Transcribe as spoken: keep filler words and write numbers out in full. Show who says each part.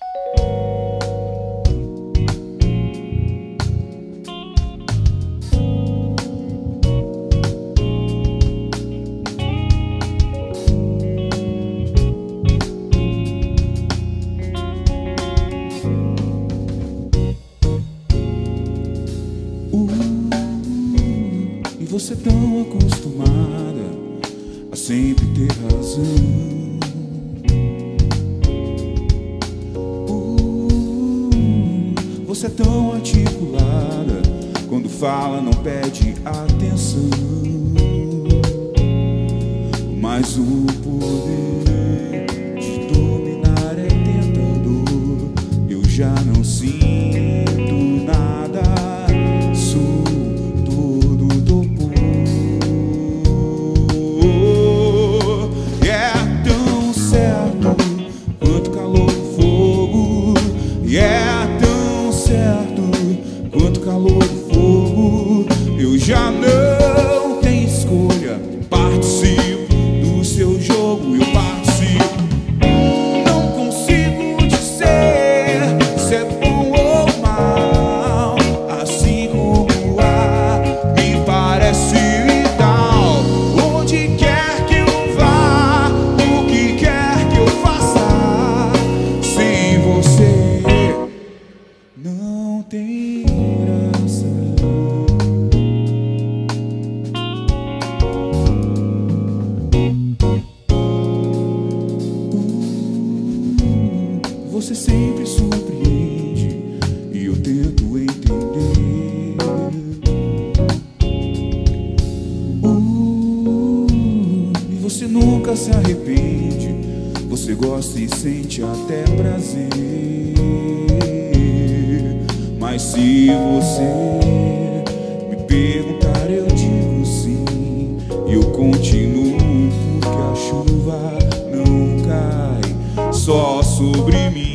Speaker 1: Você tão acostumada a sempre ter razão. uh, Você é tão articulada, quando fala não pede atenção. Mas o poder de dominar é tentador. Eu já não sinto nada, sou quanto calor e fogo. Eu já não tenho escolha, participo do seu jogo, eu participo. Não consigo dizer se é bom ou mal, assim como o ar me parece vital. Onde quer que eu vá, o que quer que eu faça, sem você não tem graça. uh, Você sempre surpreende e eu tento entender. uh, E você nunca se arrepende, você gosta e sente até prazer. Mas se você me perguntar, eu digo sim. E eu continuo porque a chuva não cai só sobre mim.